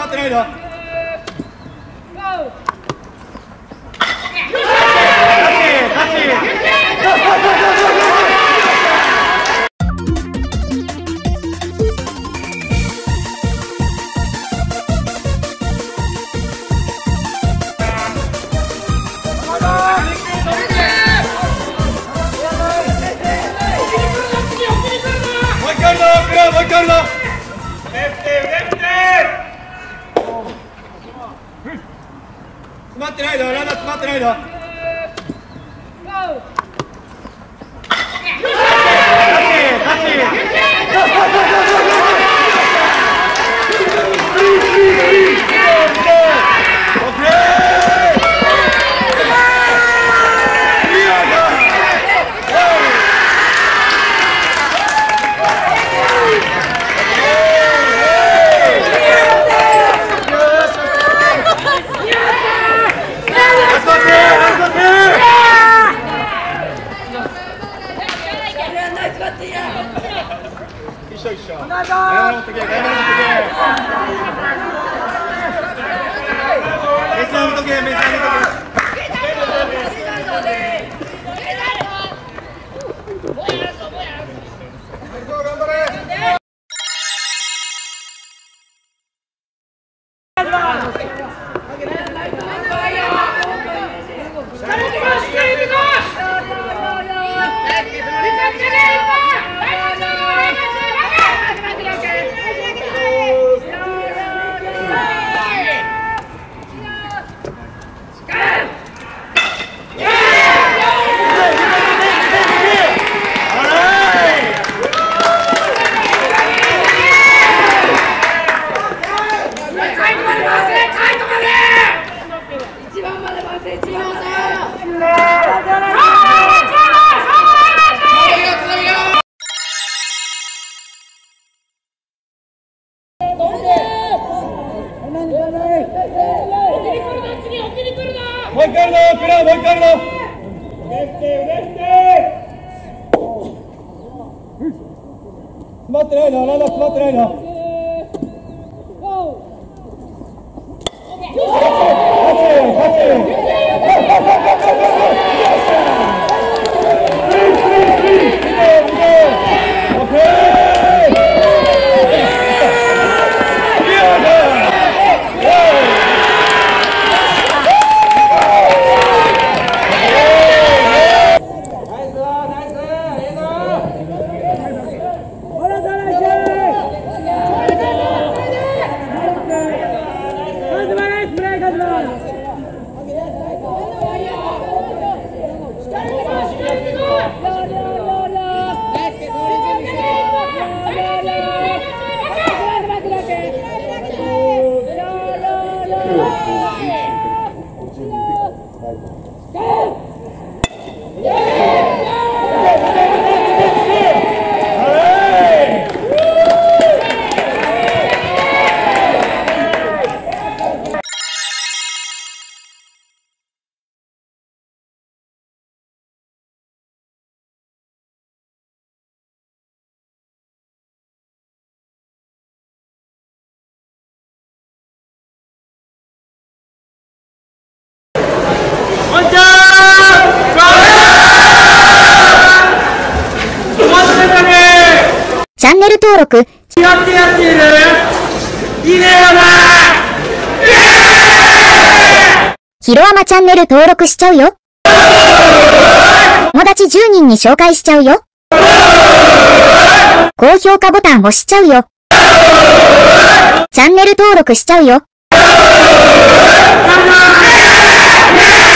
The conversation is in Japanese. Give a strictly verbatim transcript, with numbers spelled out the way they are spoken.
ってないぞ。もう一回あるぞ。詰まってないぞ。ランナー詰まってないぞ。一緒一緒。頑張ってけ、頑張ってけ。メス上げとけ、メス上げとけ。もう一回あるぞ、クラブもう一回あるぞ。詰まってないぞ、ランナー詰まってないぞ。 チャンネル登録。 やってやっている。いいねよな。 ヒロアマチャンネル登録しちゃうよ。友達じゅうにんに紹介しちゃうよ。高評価ボタン押しちゃうよ。チャンネル登録しちゃうよ。